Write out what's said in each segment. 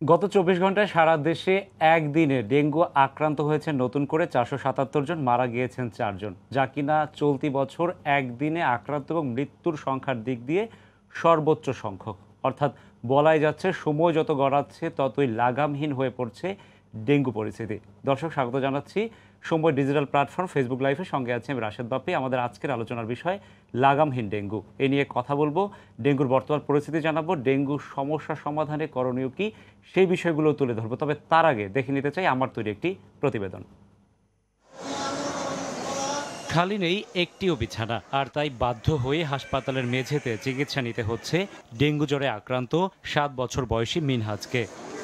গত ২৪ ঘন্টায় সারা দেশে একদিনে ডেঙ্গু আক্রান্ত হয়েছে নতুন করে ৪৭৭ জন, মারা গিয়েছেন ৪ জন, যা কিনা চলতি বছর একদিনে আক্রান্ত এবং মৃত্যুর সংখ্যার দিক দিয়ে সর্বোচ্চ সংখ্যক। অর্থাৎ বলাই যাচ্ছে সময় যত গড়াচ্ছে ততই লাগামহীন হয়ে পড়ছে ডেঙ্গু পরিস্থিতি। দর্শক, স্বাগত জানাচ্ছি সময় ডিজিটাল প্ল্যাটফর্ম ফেসবুক লাইভের সঙ্গে আছি আমি রাশেদ বাপ্পি। আমাদের আজকের আলোচনার বিষয় লাগামহীন ডেঙ্গু। এ নিয়ে কথা বলবো, ডেঙ্গুর বর্তমান পরিস্থিতি জানাবো, ডেঙ্গুর সমস্যা সমাধানে করণীয় কি সেই বিষয়গুলো তুলে ধরবো। তবে তার আগে দেখে নিতে চাই আমার তৈরি একটি প্রতিবেদন। খালি নেই একটিও বিছানা, আর তাই বাধ্য হয়ে হাসপাতালের মেঝেতে চিকিৎসা নিতে হচ্ছে ডেঙ্গু জ্বরে আক্রান্ত 7 বছর বয়সী মিনহাজকে।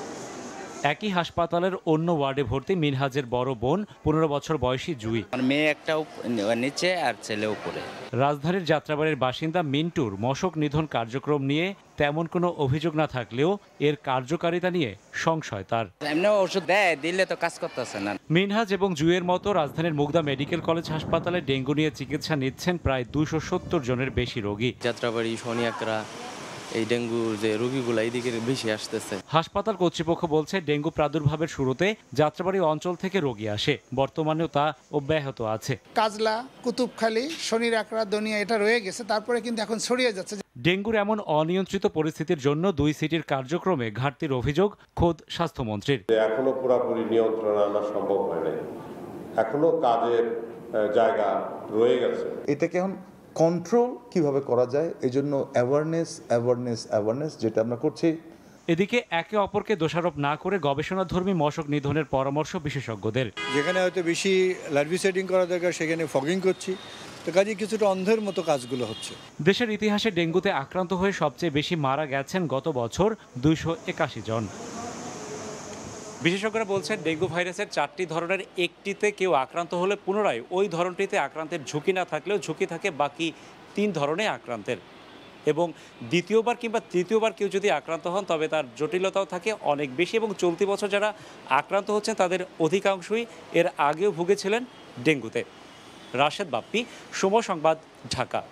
একই হাসপাতালের অন্য ওয়ার্ডে ভর্তি মিনহাজের বড় বোন 15 বছর বয়সী জুই। মেয়ে একটা নিচে আর ছেলে উপরে। রাজধানীর যাত্রাবাড়ির বাসিন্দা মিন্টুর মশক নিধন কার্যক্রম নিয়ে তেমন কোনো অভিযোগ না থাকলেও এর কার্যকারিতা নিয়ে সংশয় তার। এমনি ওষুধ দেয়, দিলে তো কাজ করতেছে না। মিনহাজ এবং জুয়ের মতো রাজধানীর মুগদা মেডিকেল কলেজ হাসপাতালে ডেঙ্গু নিয়ে চিকিৎসা নিচ্ছেন প্রায় 270 জনের বেশি রোগী। যাত্রাবাড়ি, শনিয়াকড়া, এই ডেঙ্গু যে রোগীগুলো এইদিকে বেশি আসতেছে। হাসপাতাল কর্তৃপক্ষ বলছে ডেঙ্গু প্রাদুর্ভাবের শুরুতে যাত্রাবাড়ি অঞ্চল থেকে রোগী আসে, বর্তমানেও তা অব্যাহত আছে। কাজলা, কুতুবখালী, শনিয়াকড়া, দনিয়া এটা রয়ে গেছে, তারপরে কিন্তু এখন ছড়িয়ে যাচ্ছে। ডেঙ্গুর এমন অনিয়ন্ত্রিত পরিস্থিতির জন্য 2 সিটির কার্যক্রমে ঘাটতির অভিযোগ খোদ স্বাস্থ্যমন্ত্রীর। এখনো পুরোপুরি নিয়ন্ত্রণ আনা সম্ভব হয় নাই, এখনো কাজের জায়গা রয়ে গেছে। এটাকে এখন কন্ট্রোল কিভাবে করা যায়, এই জন্য অ্যাওয়ারনেস যেটা আমরা করছি। এদিকে একে অপরকে দোষারোপ না করে গবেষণাধর্মী মশক নিধনের পরামর্শ বিশেষজ্ঞদের। যেখানে হয়তো বেশি লার্ভিসাইডিং করা দরকার সেখানে ফগিং করছি, তো কাজে কিছুটা অন্ধের মতো কাজগুলো হচ্ছে। দেশের ইতিহাসে ডেঙ্গুতে আক্রান্ত হয়ে সবচেয়ে বেশি মারা গেছেন গত বছর 281 জন। বিশেষজ্ঞরা বলছেন ডেঙ্গু ভাইরাসের 4টি ধরনের একটিতে কেউ আক্রান্ত হলে পুনরায় ওই ধরনটিতে আক্রান্তের ঝুঁকি না থাকলেও ঝুঁকি থাকে বাকি 3 ধরনের আক্রান্তের, এবং দ্বিতীয়বার কিংবা তৃতীয়বার কেউ যদি আক্রান্ত হন তবে তার জটিলতাও থাকে অনেক বেশি। এবং চলতি বছর যারা আক্রান্ত হচ্ছেন তাদের অধিকাংশই এর আগেও ভুগেছিলেন ডেঙ্গুতে। রাশেদ বাপ্পি, সময় সংবাদ, ঢাকা।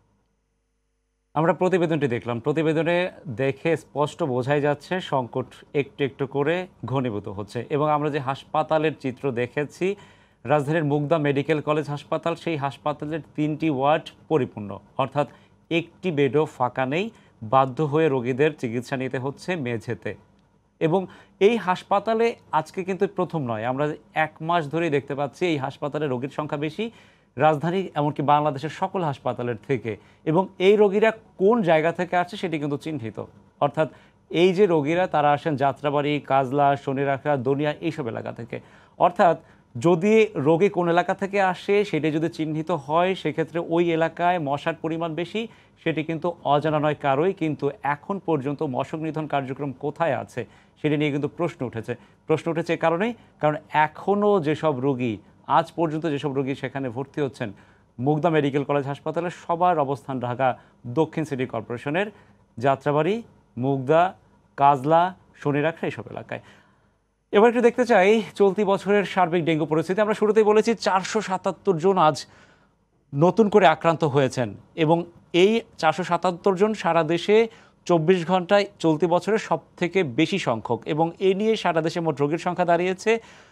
আমরা প্রতিবেদনটি দেখলাম। প্রতিবেদনে দেখে স্পষ্ট বোঝাই যাচ্ছে সংকট একটু একটু করে ঘনীভূত হচ্ছে, এবং আমরা যে হাসপাতালের চিত্র দেখেছি রাজধানীর মুগদা মেডিকেল কলেজ হাসপাতাল, সেই হাসপাতালের 3টি ওয়ার্ড পরিপূর্ণ, অর্থাৎ একটি বেডও ফাঁকা নেই। বাধ্য হয়ে রোগীদের চিকিৎসা নিতে হচ্ছে মেঝেতে। এবং এই হাসপাতালে আজকে কিন্তু প্রথম নয়, আমরা 1 মাস ধরেই দেখতে পাচ্ছি এই হাসপাতালে রোগীর সংখ্যা বেশি রাজধানী এমনকি বাংলাদেশের সকল হাসপাতালের থেকে। এবং এই রোগীরা কোন জায়গা থেকে আসছে সেটি কিন্তু চিহ্নিত, অর্থাৎ এই যে রোগীরা তারা আসেন যাত্রাবাড়ি, কাজলা, শনিয়াকড়া, দনিয়া এইসব এলাকা থেকে। অর্থাৎ যদি রোগী কোন এলাকা থেকে আসে সেটি যদি চিহ্নিত হয় সেক্ষেত্রে ওই এলাকায় মশার পরিমাণ বেশি, সেটি কিন্তু অজানা নয় কারোই। কিন্তু এখন পর্যন্ত মশক নিধন কার্যক্রম কোথায় আছে সেটি নিয়ে কিন্তু প্রশ্ন উঠেছে এ কারণেই, কারণ এখনও যেসব রোগী আজ পর্যন্ত যেসব রোগী সেখানে ভর্তি হচ্ছেন মুগদা মেডিকেল কলেজ হাসপাতালে সবার অবস্থান ঢাকা দক্ষিণ সিটি কর্পোরেশনের যাত্রাবাড়ি, মুগদা, কাজলা, শনিয়াকড়া এইসব এলাকায়। এবার একটু দেখতে চাই চলতি বছরের সার্বিক ডেঙ্গু পরিস্থিতি। আমরা শুরুতেই বলেছি 477 জন আজ নতুন করে আক্রান্ত হয়েছেন, এবং এই 477 জন সারা দেশে 24 ঘন্টায় চলতি বছরের সবথেকে বেশি সংখ্যক, এবং এ নিয়ে সারা দেশে মোট রোগীর সংখ্যা দাঁড়িয়েছে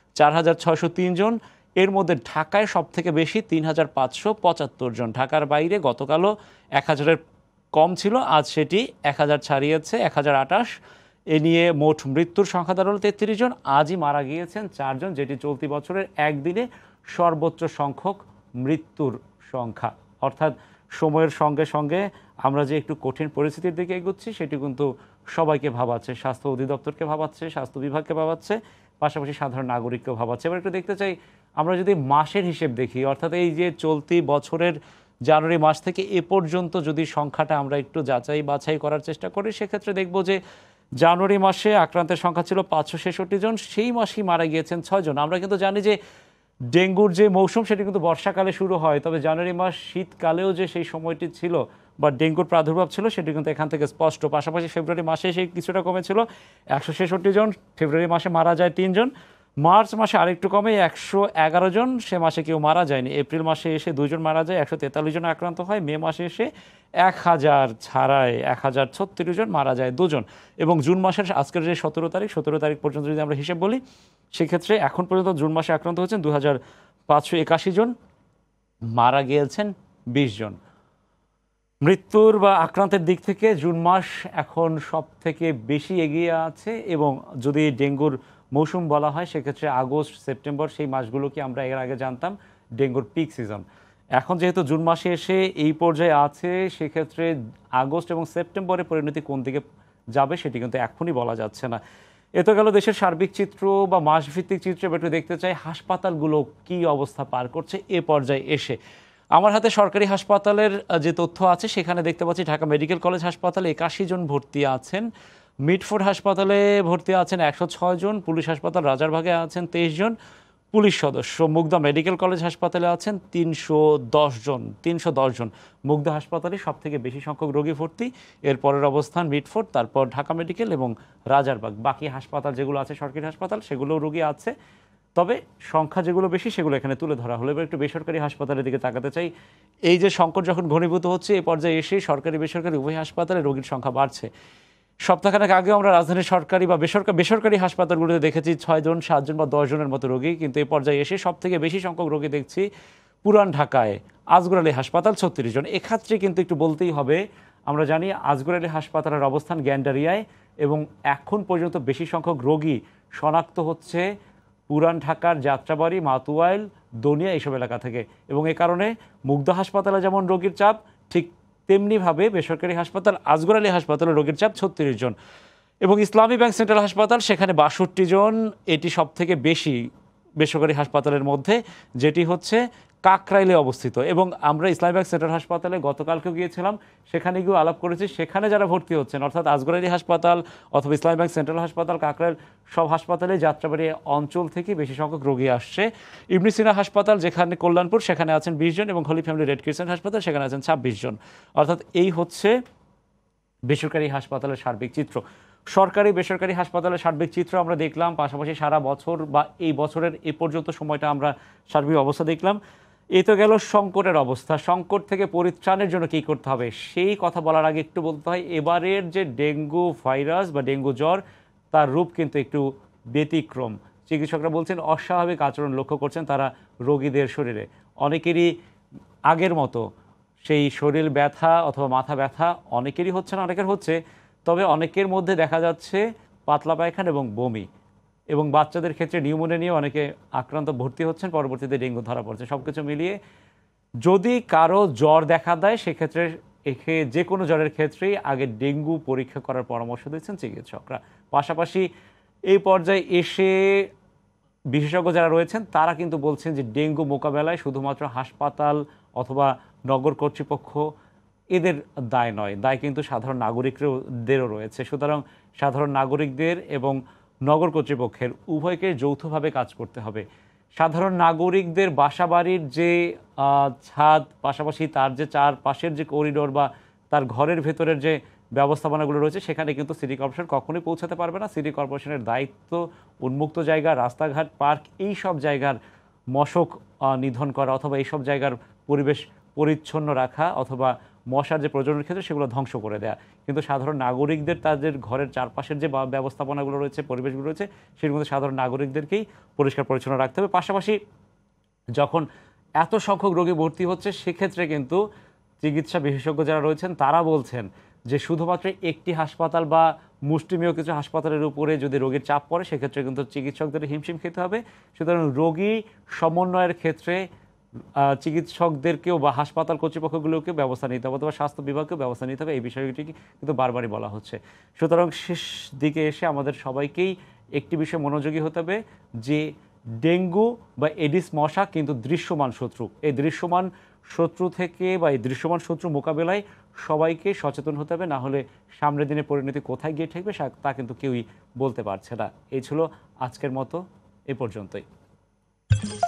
4603 জন। এর মধ্যে ঢাকায় সবথেকে বেশি 3575 জন। ঢাকার বাইরে গতকালও 1000-এর কম ছিল, আজ সেটি 1000 ছাড়িয়েছে, 1028। এ নিয়ে মোট মৃত্যুর সংখ্যা দাঁড়ালো 33 জন। আজই মারা গিয়েছেন 4 জন, যেটি চলতি বছরের একদিনে সর্বোচ্চ সংখ্যক মৃত্যুর সংখ্যা। অর্থাৎ সময়ের সঙ্গে সঙ্গে আমরা যে একটু কঠিন পরিস্থিতির দিকে এগোচ্ছি সেটি কিন্তু সবাইকে ভাবাচ্ছে, স্বাস্থ্য অধিদপ্তরকে ভাবাচ্ছে, স্বাস্থ্য বিভাগকে ভাবাচ্ছে, পাশাপাশি সাধারণ নাগরিককেও ভাবাচ্ছে। এবার একটু দেখতে চাই আমরা যদি মাসের হিসেব দেখি, অর্থাৎ এই যে চলতি বছরের জানুয়ারি মাস থেকে এ পর্যন্ত যদি সংখ্যাটা আমরা একটু যাচাই বাছাই করার চেষ্টা করি সেক্ষেত্রে দেখব যে জানুয়ারি মাসে আক্রান্তের সংখ্যা ছিল 566 জন, সেই মাসেই মারা গিয়েছেন 6 জন। আমরা কিন্তু জানি যে ডেঙ্গুর যে মৌসুম সেটি কিন্তু বর্ষাকালে শুরু হয়, তবে জানুয়ারি মাস শীতকালেও যে সেই সময়টি ছিল বা ডেঙ্গুর প্রাদুর্ভাব ছিল সেটি কিন্তু এখান থেকে স্পষ্ট। পাশাপাশি ফেব্রুয়ারি মাসে সেই কিছুটা কমেছিল 166 জন, ফেব্রুয়ারি মাসে মারা যায় 3 জন, মার্চ মাসে আরেকটু কমে 111 জন, সে মাসে কেউ মারা যায়নি। এপ্রিল মাসে এসে 2 জন মারা যায়, 143 জন আক্রান্ত হয়। মে মাসে এসে 1000 ছাড়ায় 1036 জন, মারা যায় 2 জন। এবং জুন মাসের আজকের যে 17 তারিখ পর্যন্ত যদি আমরা হিসেব বলি, সেক্ষেত্রে এখন পর্যন্ত জুন মাসে আক্রান্ত হচ্ছেন 2581 জন, মারা গিয়েছেন 20 জন। মৃত্যুর বা আক্রান্তের দিক থেকে জুন মাস এখন সব থেকে বেশি এগিয়ে আছে। এবং যদি ডেঙ্গুর মৌসুম বলা হয়, সেক্ষেত্রে আগস্ট সেপ্টেম্বর সেই মাসগুলোকে আমরা এর আগে জানতাম ডেঙ্গুর পিক সিজন। এখন যেহেতু জুন মাসে এসে এই পর্যায়ে আছে, সেক্ষেত্রে আগস্ট এবং সেপ্টেম্বরের পরিণতি কোন দিকে যাবে সেটি কিন্তু এখনই বলা যাচ্ছে না। এ তো গেল দেশের সার্বিক চিত্র বা মাসভিত্তিক চিত্র। একটু দেখতে চাই হাসপাতালগুলো কী অবস্থা পার করছে এ পর্যায়ে এসে। আমার হাতে সরকারি হাসপাতালের যে তথ্য আছে, সেখানে দেখতে পাচ্ছি ঢাকা মেডিকেল কলেজ হাসপাতালে 81 জন ভর্তি আছেন, মিটফোর্ড হাসপাতালে ভর্তি আছেন 106 জন, পুলিশ হাসপাতাল রাজারবাগে আছেন 23 জন পুলিশ সদস্য, মুগদা মেডিকেল কলেজ হাসপাতালে আছেন 310 জন। মুগদা হাসপাতালে সব থেকে বেশি সংখ্যক রোগী ভর্তি, এর পরের অবস্থান মিটফোর্ড, তারপর ঢাকা মেডিকেল এবং রাজারবাগ। বাকি হাসপাতাল যেগুলো আছে সরকারি হাসপাতাল, সেগুলো রোগী আছে, তবে সংখ্যা যেগুলো বেশি সেগুলো এখানে তুলে ধরা হলো। এবার একটু বেসরকারি হাসপাতালের দিকে তাকাতে চাই। এই যে সংকট যখন ঘনীভূত হচ্ছে, এই পর্যায়ে এসে সরকারি বেসরকারি উভয় হাসপাতালে রোগীর সংখ্যা বাড়ছে। সপ্তাহখানেক আগেও আমরা রাজধানীর সরকারি বা বেসরকারি হাসপাতালগুলোতে দেখেছি 6 জন 7 জন বা 10 জনের মতো রোগী, কিন্তু এই পর্যায়ে এসে সব থেকে বেশি সংখ্যক রোগী দেখছি পুরান ঢাকায় আজগর আলী হাসপাতাল 36 জন। এক্ষেত্রে কিন্তু একটু বলতেই হবে, আমরা জানি আজগর আলী হাসপাতালের অবস্থান গ্যান্ডারিয়ায়, এবং এখন পর্যন্ত বেশি সংখ্যক রোগী শনাক্ত হচ্ছে পুরান ঢাকার যাত্রাবাড়ি, মাতুয়াইল, দনিয়া এইসব এলাকা থেকে। এবং এ কারণে মুগদা হাসপাতালে যেমন রোগীর চাপ, ঠিক তেমনিভাবে বেসরকারি হাসপাতাল আজগর আলী হাসপাতালে রোগীর চাপ 36 জন। এবং ইসলামী ব্যাংক সেন্ট্রাল হাসপাতাল, সেখানে 62 জন, এটি সব থেকে বেশি বেসরকারি হাসপাতালের মধ্যে, যেটি হচ্ছে কাকরাইলে অবস্থিত। এবং আমরা ইসলামী ব্যাংক সেন্ট্রাল হাসপাতালে গতকালকেও গিয়েছিলাম, সেখানে গিয়েও আলাপ করেছি, সেখানে যারা ভর্তি হচ্ছেন, অর্থাৎ আজগর আলী হাসপাতাল অথবা ইসলামী ব্যাংক সেন্ট্রাল হাসপাতাল, কাকরাইল, সব হাসপাতালে যাত্রাবাড়ি অঞ্চল থেকে বেশি সংখ্যক রোগী আসছে। ইবনে সিনা হাসপাতাল যেখানে কল্যাণপুর, সেখানে আছেন 20 জন, এবং হলি ফ্যামিলি রেড ক্রিসেন্ট হাসপাতাল, সেখানে আছেন 26 জন। অর্থাৎ এই হচ্ছে বেসরকারি হাসপাতালের সার্বিক চিত্র। সরকারি বেসরকারি হাসপাতালের সার্বিক চিত্র আমরা দেখলাম, পাশাপাশি সারা বছর বা এই বছরের এ পর্যন্ত সময়টা আমরা সার্বিক অবস্থা দেখলাম। এই তো গেল সংকটের অবস্থা। সংকট থেকে পরিত্রাণের জন্য কী করতে হবে সেই কথা বলার আগে একটু বলতে হয়, এবারের যে ডেঙ্গু ভাইরাস বা ডেঙ্গু জ্বর, তার রূপ কিন্তু একটু ব্যতিক্রম। চিকিৎসকরা বলছেন অস্বাভাবিক আচরণ লক্ষ্য করছেন তারা রোগীদের শরীরে। অনেকেরই আগের মতো সেই শরীর ব্যথা অথবা মাথা ব্যথা অনেকেরই হচ্ছে না, অনেকের হচ্ছে, তবে অনেকের মধ্যে দেখা যাচ্ছে পাতলা পায়খানা এবং বমি, এবং বাচ্চাদের ক্ষেত্রে নিউমোনিয়া নিয়ে অনেকে আক্রান্ত ভর্তি হচ্ছেন, পরবর্তীতে ডেঙ্গু ধরা পড়ছে। সব কিছু মিলিয়ে যদি কারো জ্বর দেখা দেয়, সেক্ষেত্রে যে কোনো জ্বরের ক্ষেত্রেই আগে ডেঙ্গু পরীক্ষা করার পরামর্শ দিচ্ছেন চিকিৎসকরা। পাশাপাশি এই পর্যায়ে এসে বিশেষজ্ঞ যারা রয়েছেন তারা কিন্তু বলছেন যে ডেঙ্গু মোকাবেলায় শুধুমাত্র হাসপাতাল অথবা নগর কর্তৃপক্ষ এদের দায় নয়, দায় কিন্তু সাধারণ নাগরিকদেরও রয়েছে। সুতরাং সাধারণ নাগরিকদের এবং নগর কর্তৃপক্ষের উভয়কে যৌথভাবে কাজ করতে হবে। সাধারণ নাগরিকদের বাসাবাড়ির যে ছাদ, পাশাপাশি তার যে চারপাশের যে করিডোর বা তার ঘরের ভেতরের যে ব্যবস্থাপনাগুলো রয়েছে, সেখানে কিন্তু সিটি কর্পোরেশন কখনোই পৌঁছাতে পারবে না। সিটি কর্পোরেশনের দায়িত্ব উন্মুক্ত জায়গা, রাস্তাঘাট, পার্ক, এই সব জায়গার মশক নিধন করা অথবা এই সব জায়গার পরিবেশ পরিচ্ছন্ন রাখা অথবা মশার যে প্রজননের ক্ষেত্রে সেগুলো ধ্বংস করে দেয়া। কিন্তু সাধারণ নাগরিকদের তাদের ঘরের চারপাশের যে ব্যবস্থাপনাগুলো রয়েছে, পরিবেশগুলো রয়েছে, সেগুলো মধ্যে সাধারণ নাগরিকদেরকেই পরিষ্কার পরিচ্ছন্ন রাখতে হবে। পাশাপাশি যখন এত সংখ্যক রোগী ভর্তি হচ্ছে, সেক্ষেত্রে কিন্তু চিকিৎসা বিশেষজ্ঞ যারা রয়েছেন তারা বলছেন যে শুধুমাত্র একটি হাসপাতাল বা মুষ্টিমেয় কিছু হাসপাতালের উপরে যদি রোগীর চাপ পড়ে, সেক্ষেত্রে কিন্তু চিকিৎসকদের হিমশিম খেতে হবে। সুতরাং রোগী সমন্বয়ের ক্ষেত্রে চিকিৎসকদেরকেও বা হাসপাতাল কর্তৃপক্ষগুলোকেও ব্যবস্থা নিতে হবে অথবা স্বাস্থ্য বিভাগকেও ব্যবস্থা নিতে হবে। এই বিষয়টি কিন্তু বারবারই বলা হচ্ছে। সুতরাং শেষ দিকে এসে আমাদের সবাইকেই একটি বিষয় মনোযোগী হতে হবে যে ডেঙ্গু বা এডিস মশা কিন্তু দৃশ্যমান শত্রু। এই দৃশ্যমান শত্রু থেকে বা এই দৃশ্যমান শত্রু মোকাবেলায় সবাইকে সচেতন হতে হবে, না হলে সামনের দিনের পরিণতি কোথায় গিয়ে ঠেকবে তা কিন্তু কেউই বলতে পারছে না। এই ছিল আজকের মতো, এ পর্যন্তই।